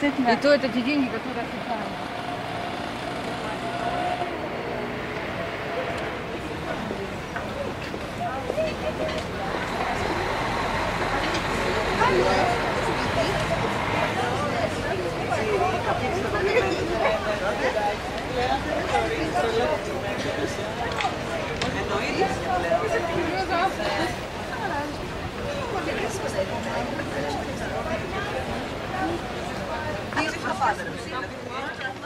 действительно. И то это те деньги, которые официально. Τι είναι αυτά πάντα,